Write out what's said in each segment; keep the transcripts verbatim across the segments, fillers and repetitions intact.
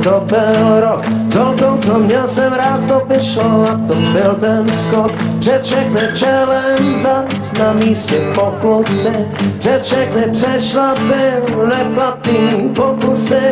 to byl rok. Celkou, co měl jsem rád, to vyšlo a to byl ten skok. Přes všechny čelem zad na místě pokusy. Přes všechny přešlapy, neplatný pokusy.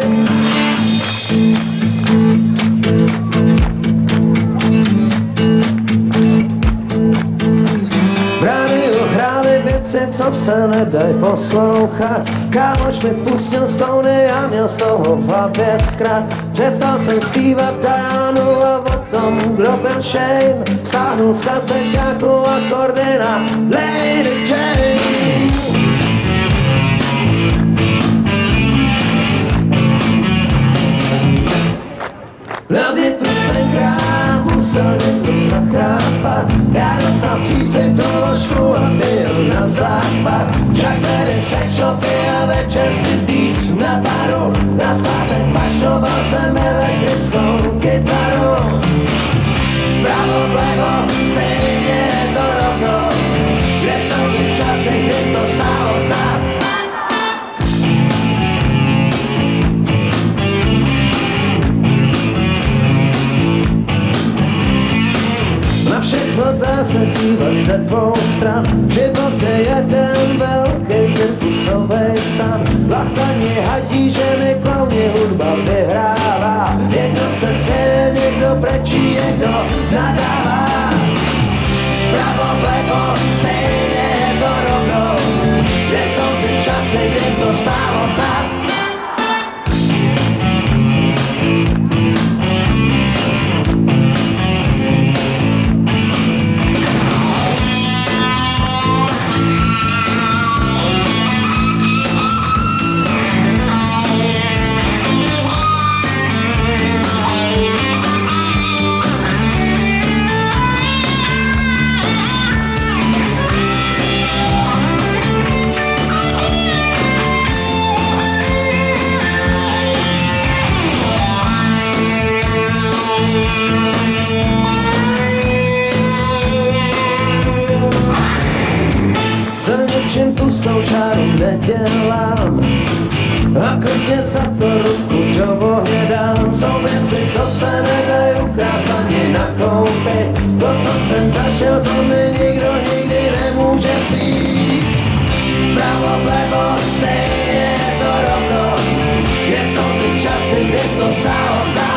Věci, co se nedaj poslouchat. Kámoš mi pustil stouny a měl z toho v hlavě zkrat. Přestal jsem zpívat Dianu a o tom, kdo byl Shane. Stáhnul z kaseťáku akordy na Lady Jane. Hlavně tu tenkrát musel někdo zachrápat. Já dostal přísek do ložku a byl na západ. Však tady sexshopy a večerství týs na baru. Na zpátek pašoval jsem elektrickou kytaru. Pravo, vlevo, stejně je to rovno. Kde jsou ty časy, kdy to stálo za na všechno dá se dívat ze dvou stran. Život je jeden velký cirkusový stan. Lachtani, hadí, ženy, klauni, hudba vyhrává. Někdo se směje, někdo brečí, někdo nadává. Pravo, vlevo, stejně je to rovno. Kde jsou ty časy, kdy to stálo za ničím tustou čáru nedělám a klidně za to ruku do ohně dám. Jsou věci, co se nedají ukrást ani nakoupit. To, co jsem zažil, to mi nikdo nikdy nemůže vzít. Pravo, vlevo, stejně je to rovno. Kde jsou ty časy, kdy to stálo za